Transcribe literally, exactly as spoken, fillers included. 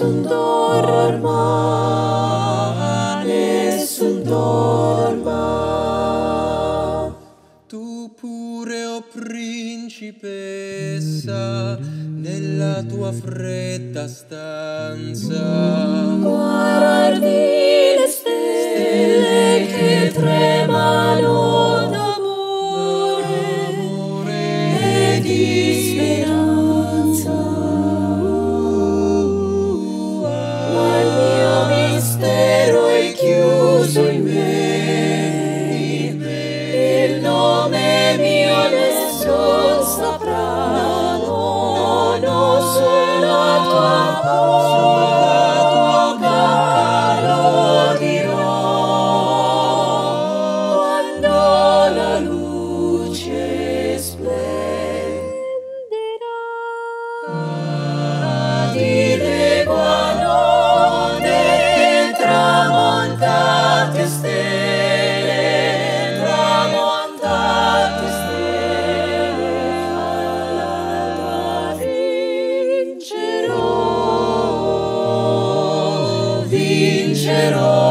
nessun dorma, nessun dorma. Tu pure, o principessa, nella tua fredda stanza, guardi le stelle che tremano d'amore e di speranza. Ma il mio mistero è chiuso in me, il nome mio nessun saprà, non ho sulla tua bocca lo dirò, quando la luce splenderà di legua notte, tramontate stelle, tramontate stelle, all'alba vincerò, vincerò.